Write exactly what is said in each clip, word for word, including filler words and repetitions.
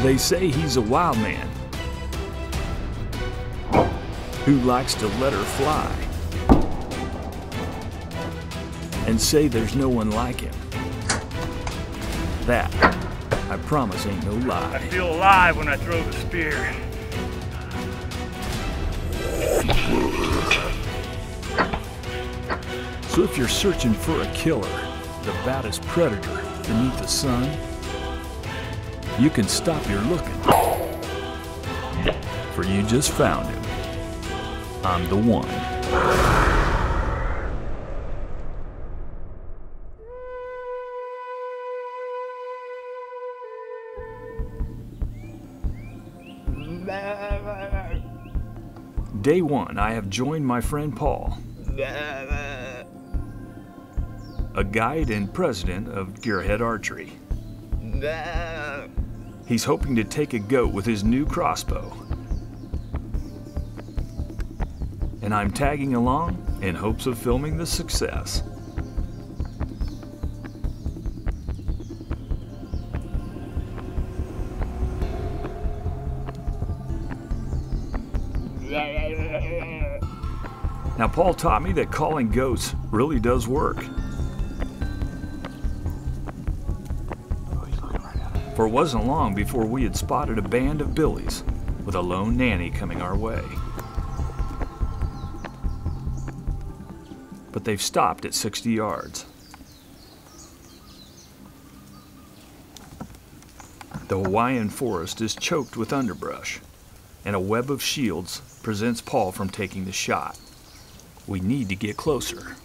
They say he's a wild man who likes to let her fly, and say there's no one like him. That, I promise, ain't no lie. I feel alive when I throw the spear. So if you're searching for a killer, the baddest predator beneath the sun, you can stop your looking, for you just found him. I'm the one. Day one, I have joined my friend Paul, a guide and president of Gearhead Archery. He's hoping to take a goat with his new crossbow. And I'm tagging along in hopes of filming the success. Now, Paul taught me that calling goats really does work. For it wasn't long before we had spotted a band of billies with a lone nanny coming our way. But they've stopped at sixty yards. The Hawaiian forest is choked with underbrush, and a web of shields prevents Paul from taking the shot. We need to get closer.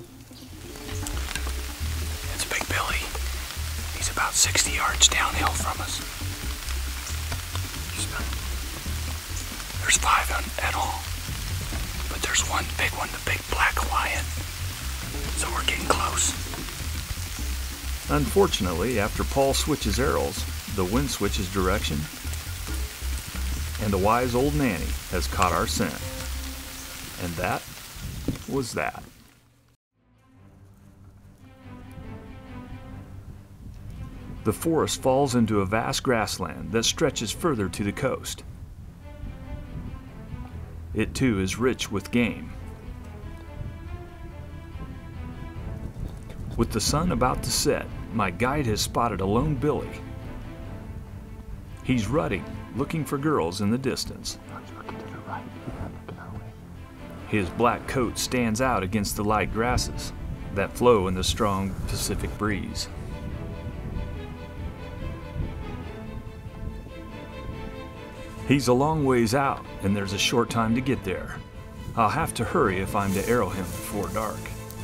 It's Big Billy. He's about sixty yards downhill from us. There's five at all, but there's one big one, the big black Hawaiian. So we're getting close. Unfortunately, after Paul switches arrows, the wind switches direction, and the wise old nanny has caught our scent. And that was that. The forest falls into a vast grassland that stretches further to the coast. It too is rich with game. With the sun about to set, my guide has spotted a lone billy. He's rutting, looking for girls in the distance. His black coat stands out against the light grasses that flow in the strong Pacific breeze. He's a long ways out, and there's a short time to get there. I'll have to hurry if I'm to arrow him before dark.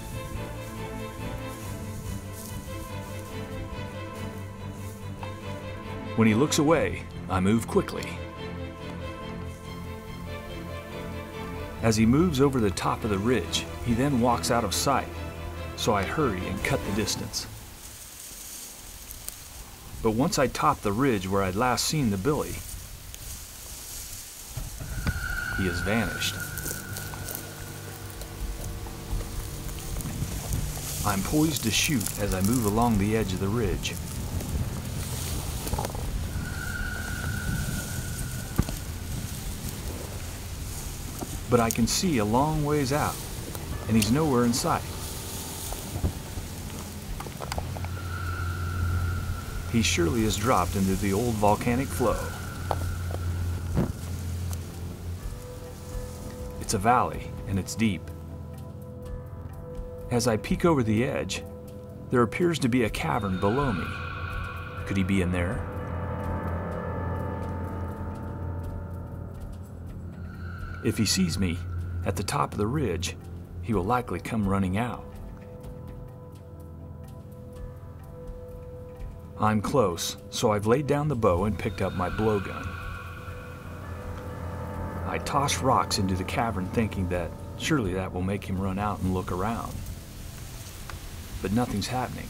When he looks away, I move quickly. As he moves over the top of the ridge, he then walks out of sight, so I hurry and cut the distance. But once I top the ridge where I'd last seen the billy, he has vanished. I'm poised to shoot as I move along the edge of the ridge. But I can see a long ways out, and he's nowhere in sight. He surely has dropped into the old volcanic flow. It's a valley, and it's deep. As I peek over the edge, there appears to be a cavern below me. Could he be in there? If he sees me at the top of the ridge, he will likely come running out. I'm close, so I've laid down the bow and picked up my blowgun. I toss rocks into the cavern thinking that surely that will make him run out and look around. But nothing's happening.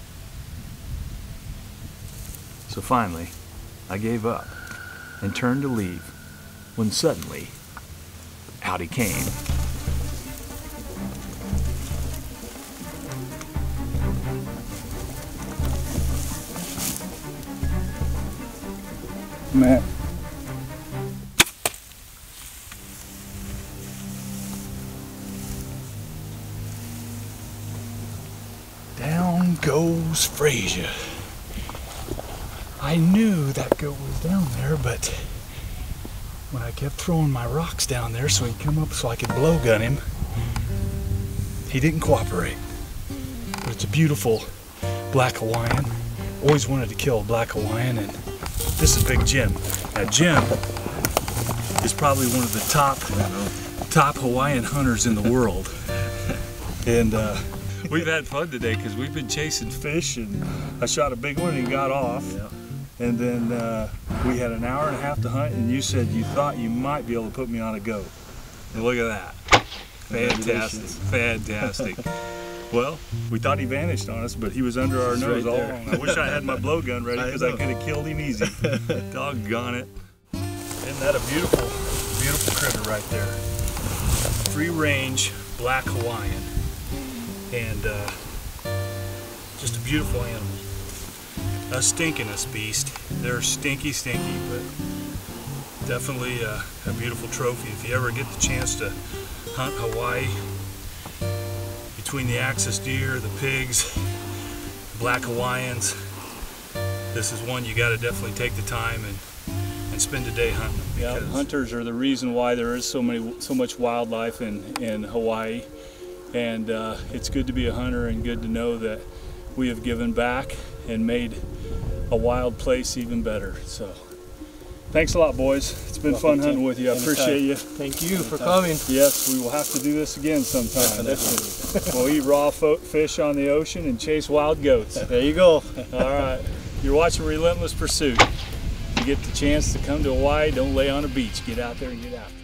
So finally, I gave up and turned to leave when suddenly, out he came. Man. Down goes Frazier. I knew that goat was down there, but when I kept throwing my rocks down there so he'd come up so I could blowgun him, he didn't cooperate. But it's a beautiful black Hawaiian. Always wanted to kill a black Hawaiian, and this is Big Jim. Now Jim is probably one of the top top Hawaiian hunters in the world. And uh, we've had fun today because we've been chasing fish, and I shot a big one and he got off. Yeah. And then uh, we had an hour and a half to hunt, and you said you thought you might be able to put me on a goat. And look at that. Fantastic, fantastic. Well, we thought he vanished on us, but he was under our nose all along. I wish I had my blowgun ready because I, I could have killed him easy. Doggone it. Isn't that a beautiful, beautiful critter right there? Free range black Hawaiian. And uh, just a beautiful animal. A stinkinest beast. They're stinky, stinky, but definitely a, a beautiful trophy. If you ever get the chance to hunt Hawaii, between the axis deer, the pigs, black Hawaiians, this is one you got to definitely take the time and and spend a day hunting them. Yeah, hunters are the reason why there is so many, so much wildlife in in Hawaii, and uh, it's good to be a hunter and good to know that we have given back and made a wild place even better. So thanks a lot, boys. It's been fun hunting with you. I appreciate you. Thank you for coming. Yes, we will have to do this again sometime. We'll eat raw fish on the ocean and chase wild goats. There you go. All right. You're watching Relentless Pursuit. If you get the chance to come to Hawaii, don't lay on a beach. Get out there and get after it.